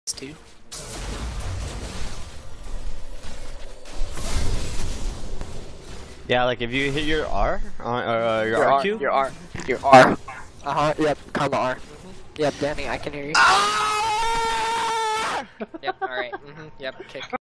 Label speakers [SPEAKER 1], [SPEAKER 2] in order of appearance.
[SPEAKER 1] too.
[SPEAKER 2] Yeah, like if you hit your R or your RQ.
[SPEAKER 3] Your R. Yep, comma R. Yep, Danny, I can hear you.
[SPEAKER 1] Yep, alright. Yep, kick.